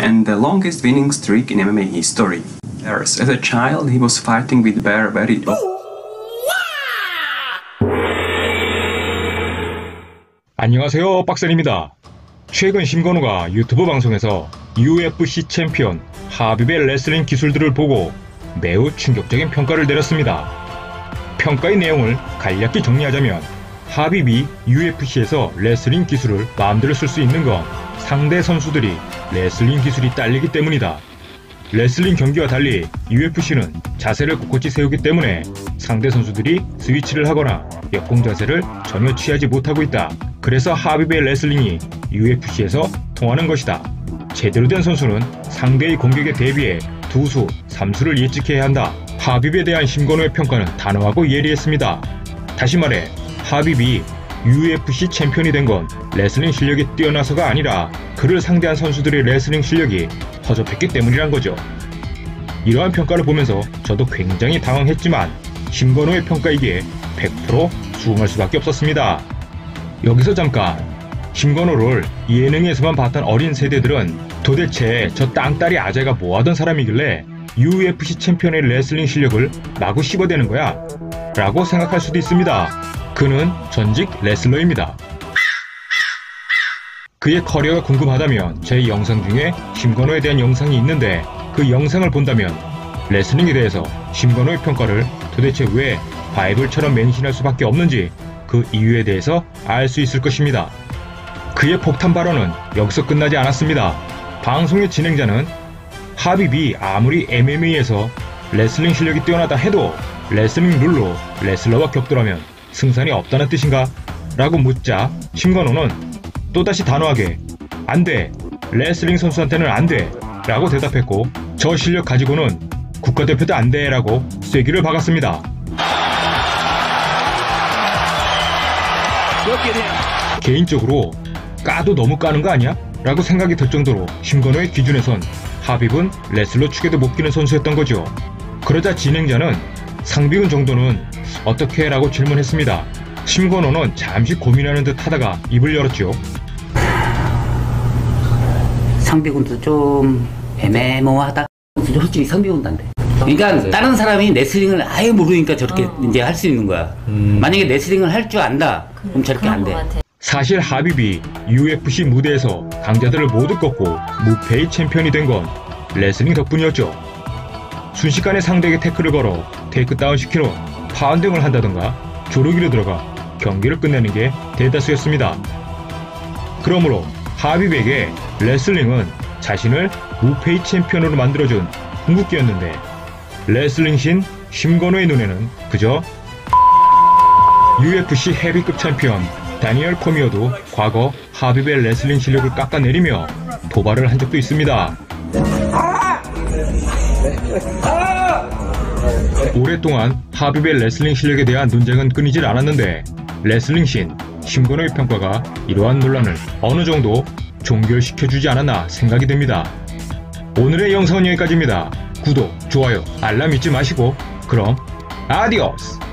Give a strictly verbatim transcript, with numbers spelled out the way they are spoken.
and the longest winning streak in M M A history. As a child, he was fighting with Bear very 안녕하세요, 박선입니다. 최근 심건호가 유튜브 방송에서 유에프씨 챔피언 하빕의 레슬링 기술들을 보고 매우 충격적인 평가를 내렸습니다. 평가의 내용을 간략히 정리하자면 하빕이 유에프씨에서 레슬링 기술을 마음대로 쓸 수 있는 건 상대 선수들이 레슬링 기술이 딸리기 때문이다. 레슬링 경기와 달리 유에프씨는 자세를 꼿꼿이 세우기 때문에 상대 선수들이 스위치를 하거나 역공 자세를 전혀 취하지 못하고 있다. 그래서 하빕의 레슬링이 유에프씨에서 통하는 것이다. 제대로 된 선수는 상대의 공격에 대비해 두수, 삼수를 예측해야 한다. 하빕에 대한 심건호의 평가는 단호하고 예리했습니다. 다시 말해 하빕이 유에프씨 챔피언이 된 건 레슬링 실력이 뛰어나서가 아니라 그를 상대한 선수들의 레슬링 실력이 허접했기 때문이란 거죠. 이러한 평가를 보면서 저도 굉장히 당황했지만 심건호의 평가이기에 백 퍼센트 수긍할 수밖에 없었습니다. 여기서 잠깐, 심건호를 예능에서만 봤던 어린 세대들은 도대체 저 땅따리 아재가 뭐하던 사람이길래 유에프씨 챔피언의 레슬링 실력을 마구 씹어대는 거야? 라고 생각할 수도 있습니다. 그는 전직 레슬러입니다. 그의 커리어가 궁금하다면 제 영상 중에 심건호에 대한 영상이 있는데 그 영상을 본다면 레슬링에 대해서 심건호의 평가를 도대체 왜 바이블처럼 맹신할 수밖에 없는지 그 이유에 대해서 알 수 있을 것입니다. 그의 폭탄 발언은 여기서 끝나지 않았습니다. 방송의 진행자는 하빕이 아무리 엠엠에이에서 레슬링 실력이 뛰어나다 해도 레슬링 룰로 레슬러와 격돌하면 승산이 없다는 뜻인가? 라고 묻자 심건호는 또다시 단호하게 안돼! 레슬링 선수한테는 안돼! 라고 대답했고 저 실력 가지고는 국가대표도 안돼! 라고 쐐기를 박았습니다. 개인적으로 까도 너무 까는 거 아니야? 라고 생각이 들 정도로 심건호의 기준에선 하빕은 레슬러 축에도 못 끼는 선수였던 거죠. 그러자 진행자는 상비군 정도는 어떻게? 라고 질문했습니다. 심건호는 잠시 고민하는 듯 하다가 입을 열었죠. 상비군도 좀 애매모호하다. 솔직히 상비군도 안 돼. 그러니까 다른 사람이 레슬링을 아예 모르니까 저렇게 어. 이제 할 수 있는 거야. 음. 만약에 레슬링을 할 줄 안다, 그럼 저렇게 안 돼. 사실 하빕이 유에프씨 무대에서 강자들을 모두 꺾고 무패의 챔피언이 된 건 레슬링 덕분이었죠. 순식간에 상대에게 태클을 걸어 테이크다운 시킨 후 파운딩을 한다던가 조르기로 들어가 경기를 끝내는 게 대다수였습니다. 그러므로 하빕에게 레슬링은 자신을 무패의 챔피언으로 만들어준 궁극기였는데 레슬링 신 심건호의 눈에는 그저 유에프씨 헤비급 챔피언 다니엘 코미어도 과거 하빕의 레슬링 실력을 깎아내리며 도발을 한 적도 있습니다. 오랫동안 하빕의 레슬링 실력에 대한 논쟁은 끊이질 않았는데 레슬링 신 심건호의 평가가 이러한 논란을 어느 정도 종결시켜주지 않았나 생각이 됩니다. 오늘의 영상은 여기까지입니다. 구독, 좋아요, 알람 잊지 마시고 그럼 아디오스!